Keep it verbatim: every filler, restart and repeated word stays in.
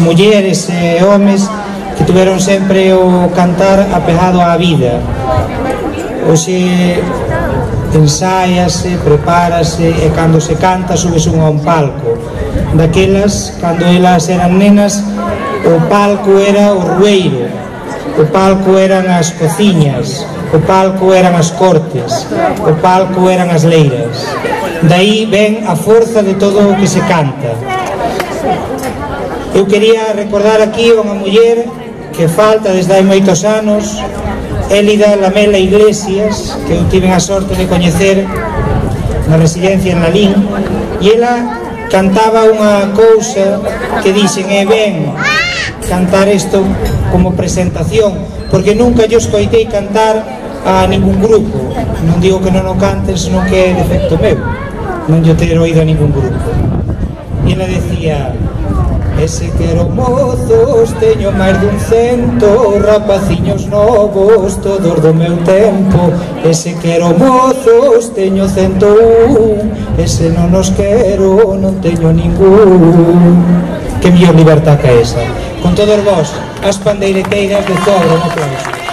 mulleres e homes que tuveron sempre o cantar apegado á vida. Hoxe ensáiase, prepárase e cando se canta subes un a un palco. Daquelas, cando elas eran nenas, o palco era o rueiro, o palco eran as cociñas, o palco eran as cortes, o palco eran as leiras. Daí ven a forza de todo o que se canta. Eu quería recordar aquí a unha muller que falta desde hai moitos anos, Élida Lamela Iglesias, que eu tive a sorte de coñecer na residencia en Lalín, e ela cantaba unha cousa que dixen, é ben cantar isto como presentación, porque nunca yo escoitei cantar a ningún grupo. Non digo que non o canten, senón que é defecto meu, non yo ter oído a ningún grupo. E ela decía: ese quero mozos, teño máis dun cento, rapaciños novos, todos do meu tempo. Ese quero mozos, teño cento un, ese non os quero, non teño ningún. Que mellor libertad que esa. Con todos vos, as pandeireteiras de Zobra, un aplauso.